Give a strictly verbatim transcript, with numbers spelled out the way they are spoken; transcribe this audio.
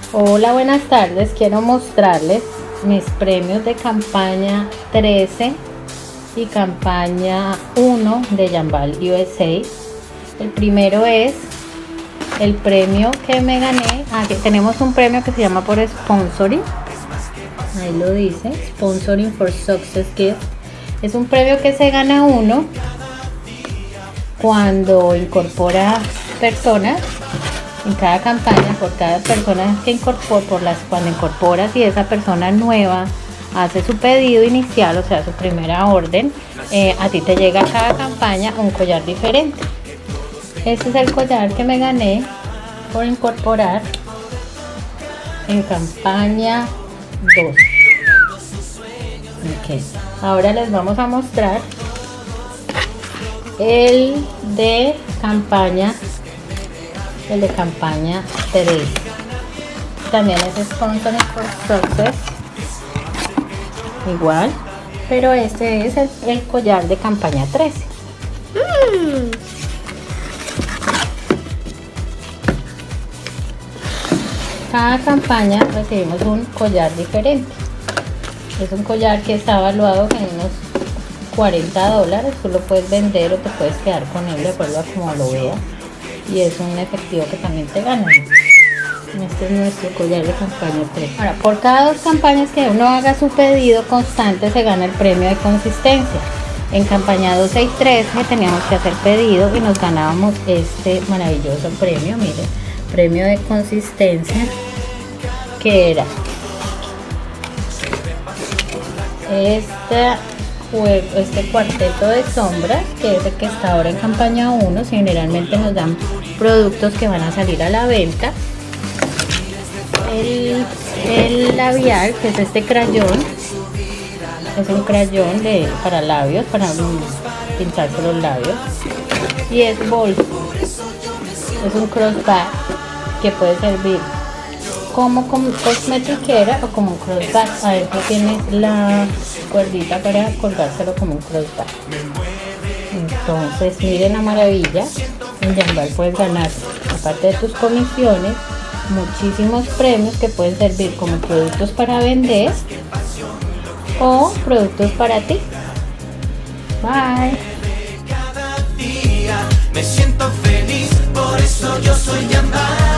Hola, buenas tardes. Quiero mostrarles mis premios de campaña trece y campaña uno de Jambal U S A. El primero es el premio que me gané. Aquí tenemos un premio que se llama por sponsoring. Ahí lo dice, Sponsoring for Success Gift. Es un premio que se gana uno cuando incorpora personas en cada campaña, por cada persona que incorpora, por las cuando incorporas y esa persona nueva hace su pedido inicial, o sea su primera orden, eh, a ti te llega a cada campaña un collar diferente. Este es el collar que me gané por incorporar en campaña dos. Okay. Ahora les vamos a mostrar el de campaña el de campaña tres. También es Sponsoring for Success, igual, pero este es el, el collar de campaña trece. Mm. Cada campaña recibimos un collar diferente. Es un collar que está evaluado en unos cuarenta dólares. Tú lo puedes vender o te puedes quedar con él de acuerdo a como lo veas. Y es un efectivo que también te ganan. Este es nuestro collar de campaña tres. Ahora, por cada dos campañas que uno haga su pedido constante, se gana el premio de consistencia. En campaña doce y trece teníamos que hacer pedido y nos ganábamos este maravilloso premio. Miren, premio de consistencia, que era este juego, este cuarteto de sombras, que es el que está ahora en campaña uno. Generalmente nos dan productos que van a salir a la venta. El, el labial, que es este crayón, es un crayón de, para labios, para pintarse los labios. Y es bolso, es un crossback que puede servir como, como cosmetiquera o como un crossback. Adentro tiene la cuerdita para colgárselo como un crossback. Entonces miren la maravilla. En Jambal puedes ganar, aparte de tus comisiones, muchísimos premios que pueden servir como productos para vender o productos para ti. Bye. Cada día me siento feliz, por eso yo soy Jambal.